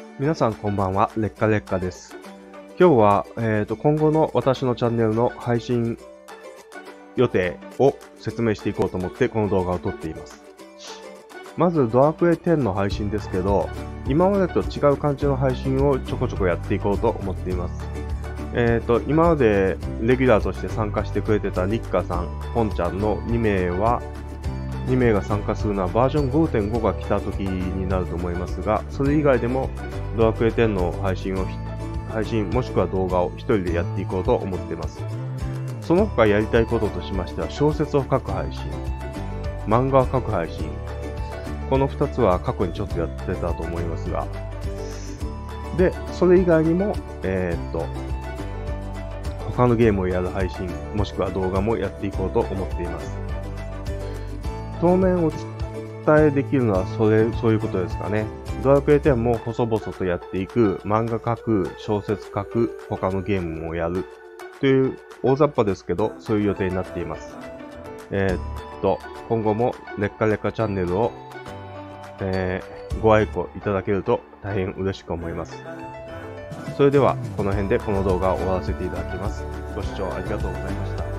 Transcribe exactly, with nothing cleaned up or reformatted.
皆さんこんばんは、劣化劣化です。今日は、えーと、今後の私のチャンネルの配信予定を説明していこうと思ってこの動画を撮っています。まずドラクエテンの配信ですけど、今までと違う感じの配信をちょこちょこやっていこうと思っています。えーと、今までレギュラーとして参加してくれてたリッカさん、ポンちゃんのに名は、に名が参加するのはバージョン ごてんご が来た時になると思いますが、それ以外でもドラクエテンの配信を、配信もしくは動画を一人でやっていこうと思っています。その他やりたいこととしましては、小説を書く配信、漫画を書く配信、この二つは過去にちょっとやってたと思いますが、で、それ以外にも、えー、っと、他のゲームをやる配信、もしくは動画もやっていこうと思っています。当面お伝えできるのはそれ、そういうことですかね。ドラクエテンも細々とやっていく、漫画書く、小説書く、他のゲームもやるという大雑把ですけど、そういう予定になっています。えー、っと、今後も劣化劣化チャンネルを、えー、ご愛顧いただけると大変嬉しく思います。それでは、この辺でこの動画を終わらせていただきます。ご視聴ありがとうございました。